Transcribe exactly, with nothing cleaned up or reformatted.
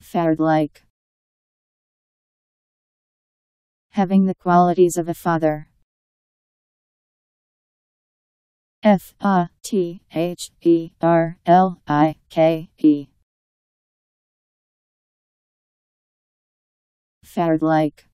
Father-like. Having the qualities of a father. F A T H E R L I K E. Father-like.